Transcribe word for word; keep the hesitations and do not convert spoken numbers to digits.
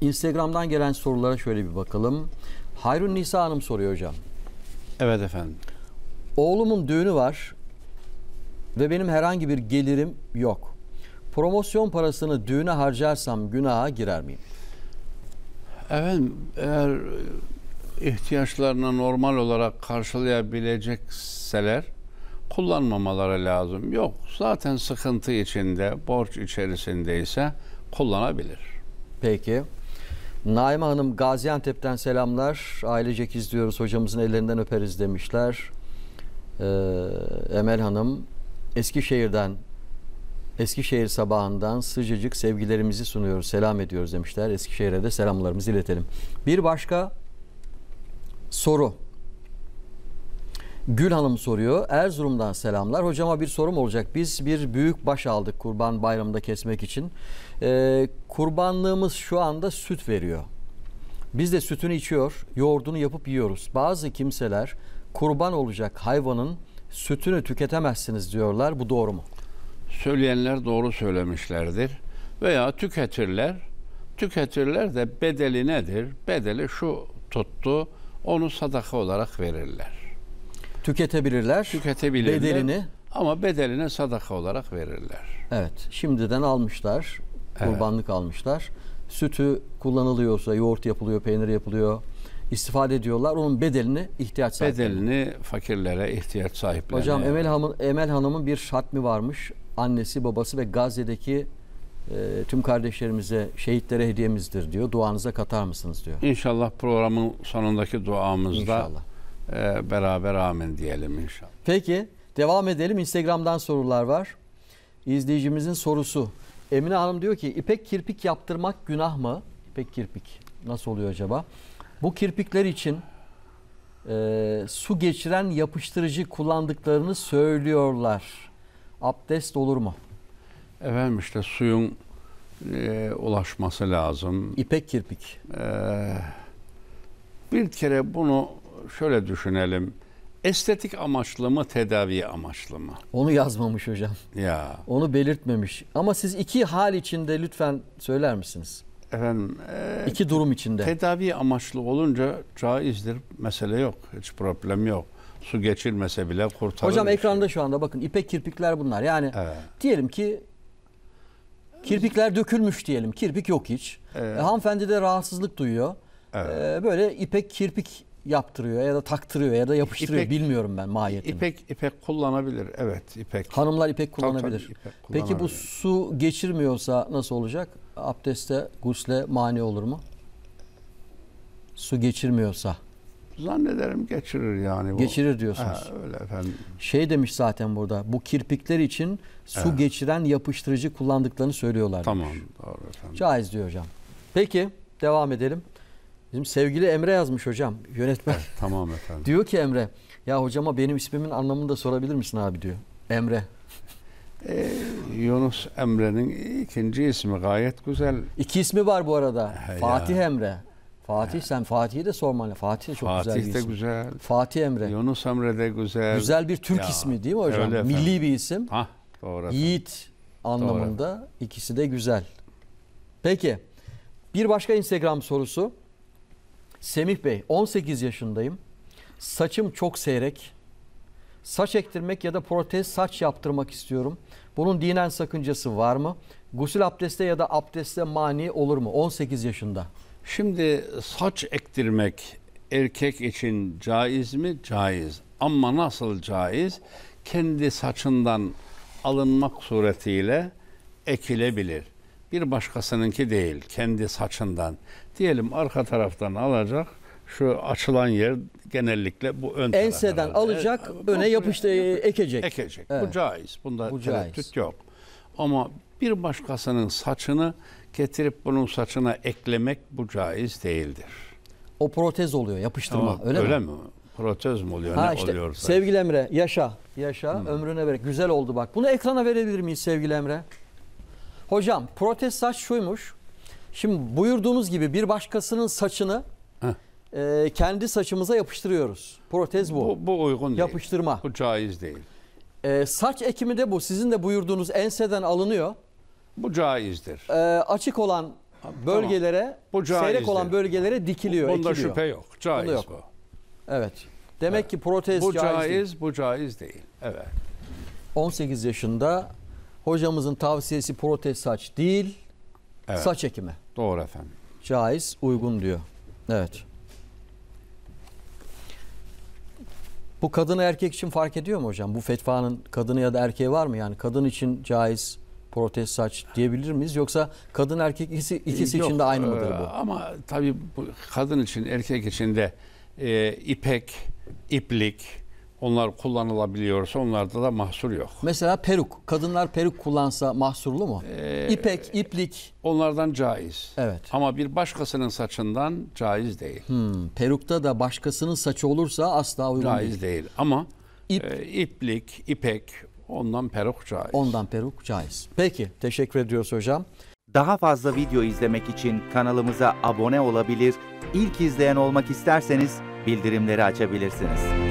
Instagram'dan gelen sorulara şöyle bir bakalım. Hayrun Nisa Hanım soruyor hocam. Evet efendim. Oğlumun düğünü var ve benim herhangi bir gelirim yok. Promosyon parasını düğüne harcarsam günaha girer miyim? Efendim, eğer ihtiyaçlarını normal olarak karşılayabilecekseler kullanmamaları lazım. Yok, zaten sıkıntı içinde, borç içerisindeyse kullanabilir. Peki. Naime Hanım Gaziantep'ten selamlar. Ailecek izliyoruz. Hocamızın ellerinden öperiz demişler. Ee, Emel Hanım Eskişehir'den Eskişehir sabahından sıcacık sevgilerimizi sunuyoruz. Selam ediyoruz demişler. Eskişehir'e de selamlarımızı iletelim. Bir başka soru. Gül Hanım soruyor. Erzurum'dan selamlar. Hocama bir sorum olacak. Biz bir büyük baş aldık Kurban Bayramı'nda kesmek için. Ee, kurbanlığımız şu anda süt veriyor. Biz de sütünü içiyor, yoğurdunu yapıp yiyoruz. Bazı kimseler kurban olacak hayvanın sütünü tüketemezsiniz diyorlar. Bu doğru mu? Söyleyenler doğru söylemişlerdir. Veya tüketirler. Tüketirler de bedeli nedir? Bedeli şu tuttu, onu sadaka olarak verirler. Tüketebilirler. Tüketebilirler. Bedelini. Ama bedelini sadaka olarak verirler. Evet. Şimdiden almışlar. Kurbanlık evet. almışlar. Sütü kullanılıyorsa, yoğurt yapılıyor, peynir yapılıyor. İstifade ediyorlar. Onun bedelini ihtiyaç sahiplerine. Bedelini fakirlere, ihtiyaç sahiplerine. Hocam Emel Hanım'ın Emel Hanım'ın bir hatmi varmış. Annesi, babası ve Gazze'deki e, tüm kardeşlerimize, şehitlere hediyemizdir diyor. Duanıza katar mısınız diyor. İnşallah programın sonundaki duamızda İnşallah. E, beraber amin diyelim inşallah. Peki devam edelim. Instagram'dan sorular var. İzleyicimizin sorusu. Emine Hanım diyor ki ipek kirpik yaptırmak günah mı? İpek kirpik nasıl oluyor acaba? Bu kirpikler için e, su geçiren yapıştırıcı kullandıklarını söylüyorlar. Abdest olur mu? Efendim işte suyun e, ulaşması lazım. İpek kirpik. E, bir kere bunu şöyle düşünelim. Estetik amaçlı mı, tedavi amaçlı mı? Onu yazmamış hocam. Ya. Onu belirtmemiş. Ama siz iki hal içinde lütfen söyler misiniz? Efendim, e, İki durum içinde. Tedavi amaçlı olunca caizdir. Mesele yok. Hiç problem yok. Su geçirmese bile kurtarır. Hocam ekranda şey. şu anda bakın ipek kirpikler bunlar. Yani evet. diyelim ki kirpikler dökülmüş diyelim. Kirpik yok hiç. Evet. E, hanımefendi de rahatsızlık duyuyor. Evet. E, böyle ipek kirpik yaptırıyor ya da taktırıyor ya da yapıştırıyor. İpek, bilmiyorum ben mahiyetini. İpek ipek kullanabilir. Evet, ipek. Hanımlar ipek kullanabilir. Tabii, ipek Peki bu su geçirmiyorsa nasıl olacak? Abdeste, gusle mani olur mu? Su geçirmiyorsa. Zannederim geçirir yani. Bu. Geçirir diyorsunuz. Ha, öyle efendim. Şey demiş zaten burada. Bu kirpikler için su evet. geçiren yapıştırıcı kullandıklarını söylüyorlar. Tamam. Demiş. Doğru efendim. Caiz diyor hocam. Peki devam edelim. Bizim sevgili Emre yazmış hocam. Yönetmen. Evet, tamam efendim. Diyor ki Emre, ya hocama benim ismimin anlamını da sorabilir misin abi diyor. Emre. Ee, Yunus Emre'nin ikinci ismi gayet güzel. İki ismi var bu arada. He Fatih ya. Emre. Fatih He. Sen Fatih'i de sorman. Fatih de çok Fatih güzel bir de isim. güzel. Fatih Emre. Yunus Emre de güzel. Güzel bir Türk ya, ismi değil mi hocam? Milli bir isim. Hah, doğru efendim. Yiğit anlamında doğru. İkisi de güzel. Peki. Bir başka Instagram sorusu. Semih Bey, on sekiz yaşındayım. Saçım çok seyrek. Saç ektirmek ya da protez saç yaptırmak istiyorum. Bunun dinen sakıncası var mı? Gusül abdeste ya da abdeste mani olur mu? on sekiz yaşında. Şimdi saç ektirmek erkek için caiz mi? Caiz. Ama nasıl caiz? Kendi saçından alınmak suretiyle ekilebilir. Bir başkasınınki değil, kendi saçından. Diyelim arka taraftan alacak, şu açılan yer genellikle bu ön taraf. Enseden alacak, e, öne yapıştı, ekecek. Ekecek. Evet. Bu caiz. Bunda bu tereddüt caiz. yok. Ama bir başkasının saçını getirip bunun saçına eklemek bu caiz değildir. O protez oluyor, yapıştırma. Ama öyle, öyle mi? mi? Protez mi oluyor? Ha ne işte, oluyorsa? Sevgili Emre, yaşa. Yaşa, hmm. ömrüne berek. Güzel oldu bak. Bunu ekrana verebilir miyiz sevgili Emre? Hocam, protez saç şuymuş. Şimdi buyurduğunuz gibi bir başkasının saçını e, kendi saçımıza yapıştırıyoruz. Protez bu. Bu, bu uygun Yapıştırma. değil. Bu caiz değil. E, saç ekimi de bu. Sizin de buyurduğunuz enseden alınıyor. Bu caizdir. E, açık olan bölgelere, Bu seyrek caizdir. olan bölgelere dikiliyor, Bunda ekiliyor. şüphe yok. Caiz yok. bu. Evet. Demek Evet. ki protez Bu caiz, caiz, değil. bu caiz değil. Evet. on sekiz yaşında hocamızın tavsiyesi protez saç değil, Evet. saç ekimi. Doğru efendim. Caiz, uygun diyor. Evet. Bu kadını erkek için fark ediyor mu hocam? Bu fetvanın kadını ya da erkeği var mı? Yani kadın için caiz protez saç diyebilir miyiz? Yoksa kadın erkek ikisi, ikisi Yok, için de aynı mıdır e, bu? Ama tabii bu kadın için, erkek için de e, ipek, iplik onlar kullanılabiliyorsa onlarda da mahsur yok. Mesela peruk. Kadınlar peruk kullansa mahsurlu mu? Ee, İpek, iplik. Onlardan caiz. Evet. Ama bir başkasının saçından caiz değil. Hmm, perukta da başkasının saçı olursa asla uygun Caiz değil. değil. Ama İp. e, iplik, ipek ondan peruk caiz. Ondan peruk caiz. Peki. Teşekkür ediyoruz hocam. Daha fazla video izlemek için kanalımıza abone olabilir, ilk izleyen olmak isterseniz bildirimleri açabilirsiniz.